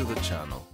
the channel.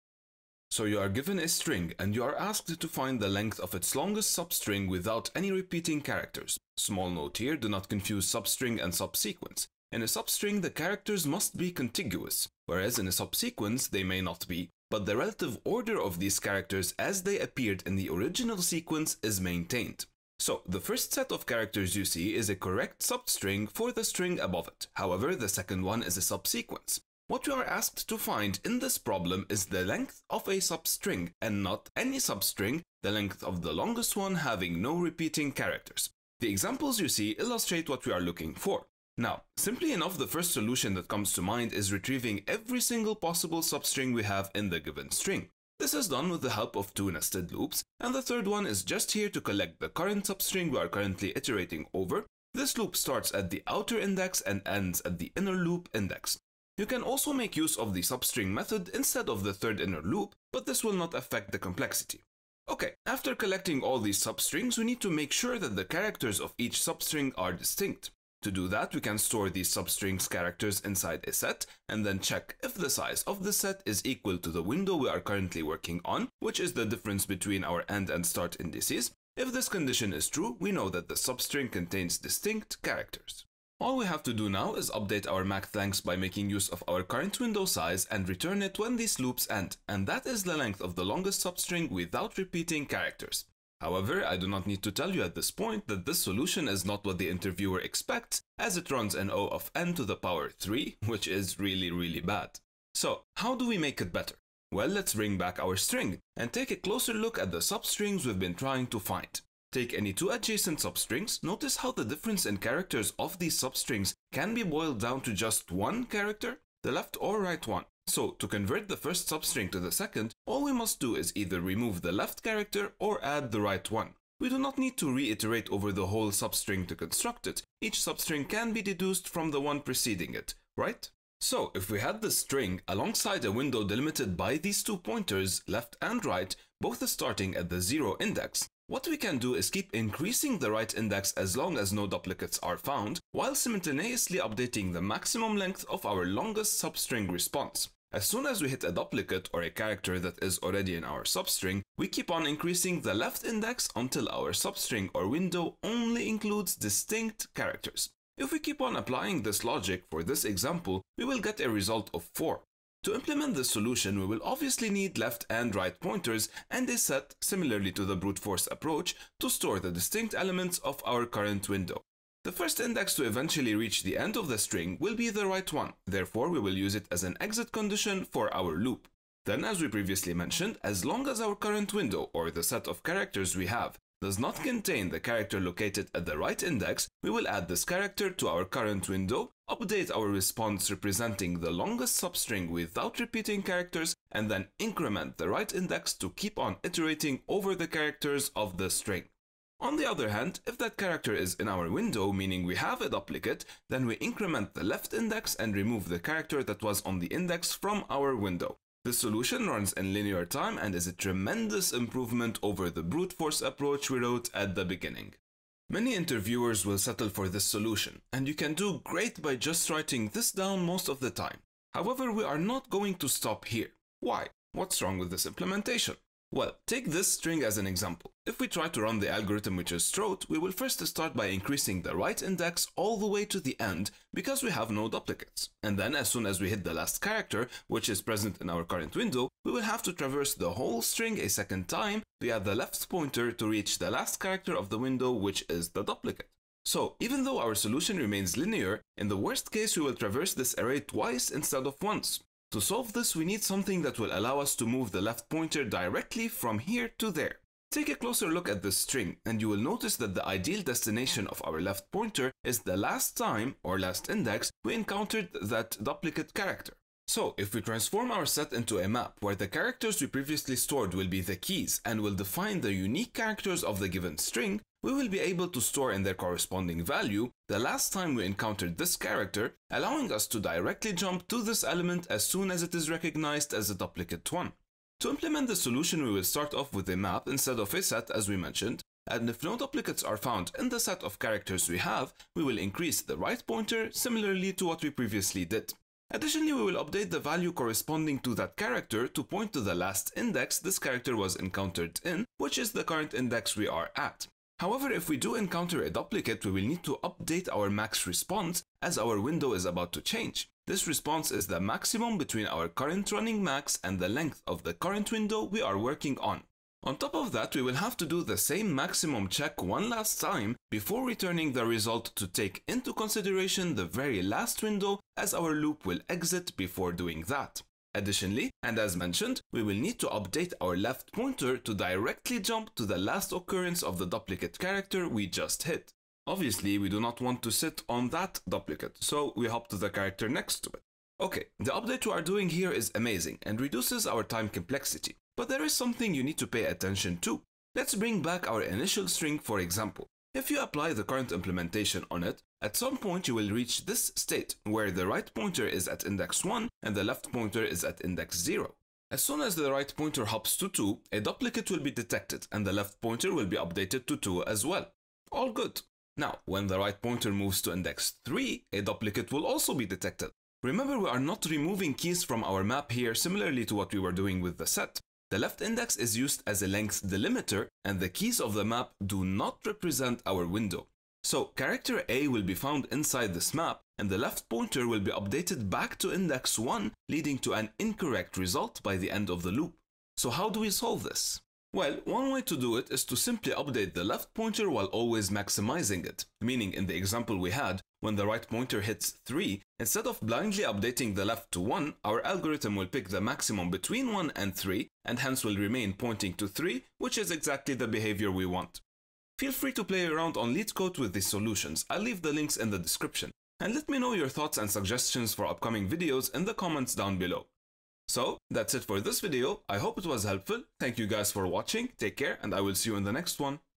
So you are given a string and you are asked to find the length of its longest substring without any repeating characters. Small note here, do not confuse substring and subsequence. In a substring, the characters must be contiguous, whereas in a subsequence, they may not be, but the relative order of these characters as they appeared in the original sequence is maintained. So, the first set of characters you see is a correct substring for the string above it. However, the second one is a subsequence. What we are asked to find in this problem is the length of a substring, and not any substring, the length of the longest one having no repeating characters. The examples you see illustrate what we are looking for. Now, simply enough, the first solution that comes to mind is retrieving every single possible substring we have in the given string. This is done with the help of two nested loops, and the third one is just here to collect the current substring we are currently iterating over. This loop starts at the outer index and ends at the inner loop index. You can also make use of the substring method instead of the third inner loop, but this will not affect the complexity. Okay, after collecting all these substrings, we need to make sure that the characters of each substring are distinct. To do that, we can store these substrings characters inside a set and then check if the size of the set is equal to the window we are currently working on, which is the difference between our end and start indices. If this condition is true, we know that the substring contains distinct characters. All we have to do now is update our max lengths by making use of our current window size and return it when these loops end, and that is the length of the longest substring without repeating characters. However, I do not need to tell you at this point that this solution is not what the interviewer expects, as it runs an O of n to the power 3, which is really bad. So, how do we make it better? Well, let's bring back our string and take a closer look at the substrings we've been trying to find. Take any two adjacent substrings, notice how the difference in characters of these substrings can be boiled down to just one character, the left or right one. So, to convert the first substring to the second, all we must do is either remove the left character or add the right one. We do not need to reiterate over the whole substring to construct it. Each substring can be deduced from the one preceding it, right? So, if we had this string alongside a window delimited by these two pointers, left and right, both starting at the 0 index, what we can do is keep increasing the right index as long as no duplicates are found, while simultaneously updating the maximum length of our longest substring response. As soon as we hit a duplicate or a character that is already in our substring, we keep on increasing the left index until our substring or window only includes distinct characters. If we keep on applying this logic for this example, we will get a result of 4. To implement this solution, we will obviously need left and right pointers and a set, similarly to the brute force approach, to store the distinct elements of our current window. The first index to eventually reach the end of the string will be the right one, therefore we will use it as an exit condition for our loop. Then, as we previously mentioned, as long as our current window, or the set of characters we have, does not contain the character located at the right index, we will add this character to our current window, update our response representing the longest substring without repeating characters, and then increment the right index to keep on iterating over the characters of the string. On the other hand, if that character is in our window, meaning we have a duplicate, then we increment the left index and remove the character that was on the index from our window. This solution runs in linear time and is a tremendous improvement over the brute force approach we wrote at the beginning. Many interviewers will settle for this solution, and you can do great by just writing this down most of the time. However, we are not going to stop here. Why? What's wrong with this implementation? Well, take this string as an example. If we try to run the algorithm we just wrote, we will first start by increasing the right index all the way to the end because we have no duplicates. And then as soon as we hit the last character, which is present in our current window, we will have to traverse the whole string a second time via the left pointer to reach the last character of the window, which is the duplicate. So, even though our solution remains linear, in the worst case we will traverse this array twice instead of once. To solve this, we need something that will allow us to move the left pointer directly from here to there. Take a closer look at this string, and you will notice that the ideal destination of our left pointer is the last time, or last index, we encountered that duplicate character. So, if we transform our set into a map where the characters we previously stored will be the keys and will define the unique characters of the given string, we will be able to store in their corresponding value the last time we encountered this character, allowing us to directly jump to this element as soon as it is recognized as a duplicate one. To implement the solution, we will start off with a map instead of a set, as we mentioned, and if no duplicates are found in the set of characters we have, we will increase the right pointer similarly to what we previously did. Additionally, we will update the value corresponding to that character to point to the last index this character was encountered in, which is the current index we are at. However, if we do encounter a duplicate, we will need to update our max response as our window is about to change. This response is the maximum between our current running max and the length of the current window we are working on. On top of that, we will have to do the same maximum check one last time before returning the result to take into consideration the very last window, as our loop will exit before doing that. Additionally, and as mentioned, we will need to update our left pointer to directly jump to the last occurrence of the duplicate character we just hit. Obviously, we do not want to sit on that duplicate, so we hop to the character next to it. Okay, the update we are doing here is amazing and reduces our time complexity, but there is something you need to pay attention to. Let's bring back our initial string, for example. If you apply the current implementation on it, at some point you will reach this state where the right pointer is at index 1 and the left pointer is at index 0. As soon as the right pointer hops to 2, a duplicate will be detected and the left pointer will be updated to 2 as well. All good. Now, when the right pointer moves to index 3, a duplicate will also be detected. Remember, we are not removing keys from our map here, similarly to what we were doing with the set. The left index is used as a length delimiter, and the keys of the map do not represent our window. So, character A will be found inside this map, and the left pointer will be updated back to index 1, leading to an incorrect result by the end of the loop. So how do we solve this? Well, one way to do it is to simply update the left pointer while always maximizing it, meaning in the example we had, when the right pointer hits 3, instead of blindly updating the left to 1, our algorithm will pick the maximum between 1 and 3, and hence will remain pointing to 3, which is exactly the behavior we want. Feel free to play around on LeetCode with these solutions. I'll leave the links in the description. And let me know your thoughts and suggestions for upcoming videos in the comments down below. So, that's it for this video. I hope it was helpful. Thank you guys for watching. Take care, and I will see you in the next one.